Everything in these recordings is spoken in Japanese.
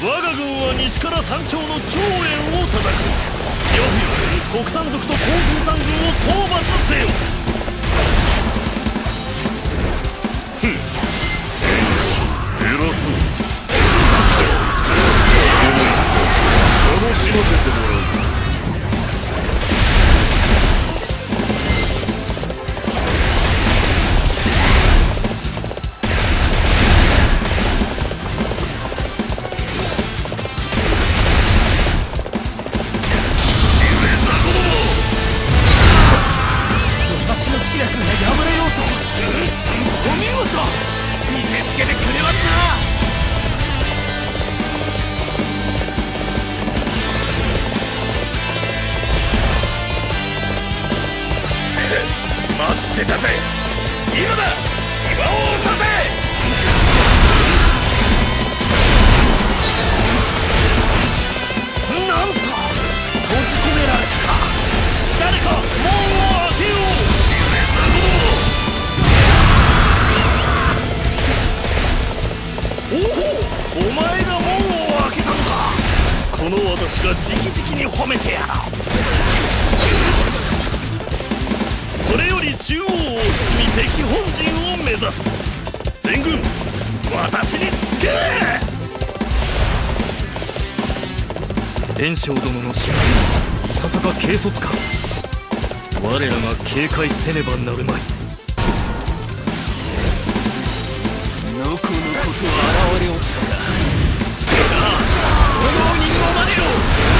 我が軍は西から山頂の長円を叩く。呂布よ、国山族と高僧山軍を討伐せよ。偉そう。楽しませてもらうぞ。 私の知略が破れようと、お見事見せつけてくれますな。待ってたぜ。今だ、岩を落とせ。なんと閉じ込められたか。誰か門を開けよう。おお、お前が門を開けたのか。この私が直々に褒めてやろう。これより中央を進み敵本陣を目指す。全軍私につつけ。 袁紹殿の支配はいささか軽率か。我らが警戒せねばなるまい。 のこのこと現れおったか。さあ、炎に飲まれろ。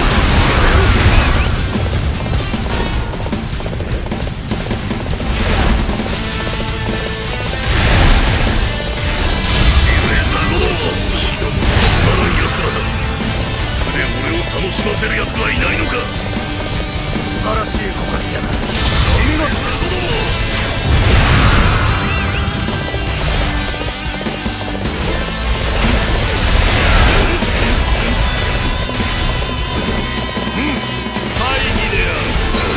楽しませる奴はいないのか。 素晴らしいご活躍。お見事です。 大義である。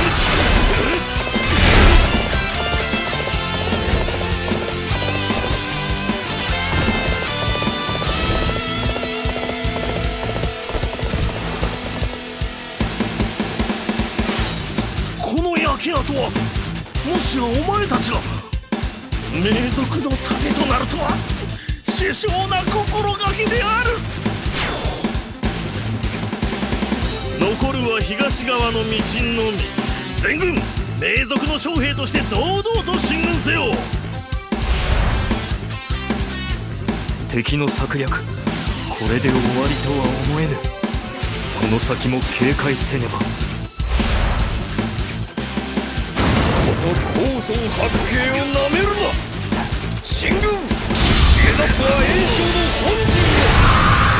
焼け跡はもしやお前たちが名族の盾となるとは殊勝な心がけである。 残るは東側の道のみ。全軍名族の将兵として堂々と進軍せよ。敵の策略、これで終わりとは思えぬ。この先も警戒せねば。 この高尊白景をなめるな。進軍目指すは袁紹の本陣を。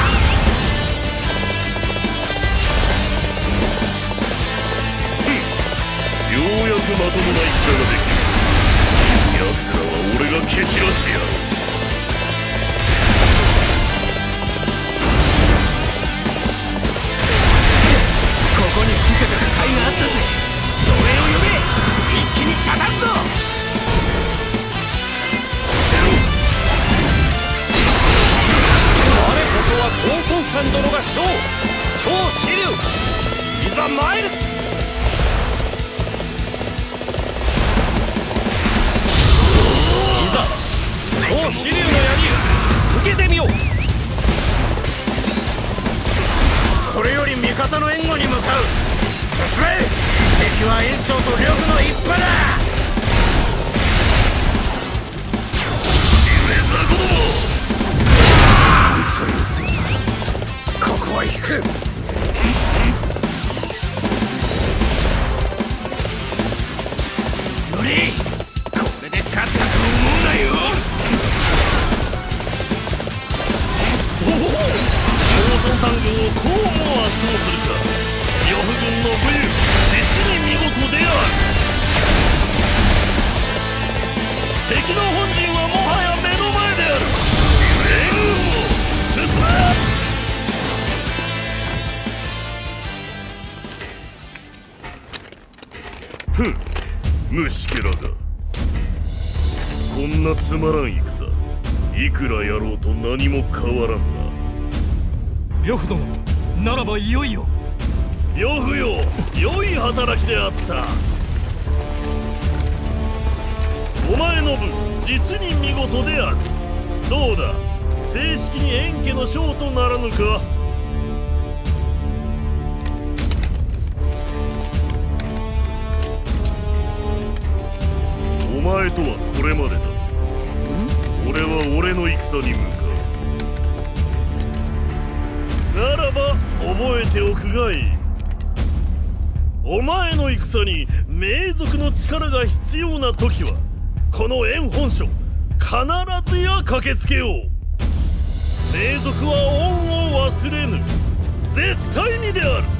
ようやくまともな戦ができる。奴らは俺が蹴散らしてやろう。 ここに伏せた甲斐があったぜ。それを呼べ。一気に叩くぞ。我こそは高孫さん殿が将超支流。いざ参る。いざ超支流の槍受けてみよう。これより味方の援護に向かう。進め。敵は袁紹と呂布の一派だ。 シュレザー子供。 なんという強さ。ここは引く。無理。これで勝ったと思うなよ。 おお、高孫山軍をこうも圧倒するか。呂布軍の武勇、実に見事である。敵の本陣はもはや目の前である。全軍を進め。ふん、虫けらが。こんなつまらん戦、いくらやろうと何も変わらんな。 呂布殿、ならばいよいよ。 呂布よ、良い働きであった。お前の分実に見事である。どうだ、正式に円家の将とならぬか。お前とはこれまでだ。俺は俺の戦に向かう。ならば覚えておくがいい。お前の戦に名族の力が必要な時はこの円本所必ずや駆けつけよう。名族は恩を忘れぬ。絶対にである。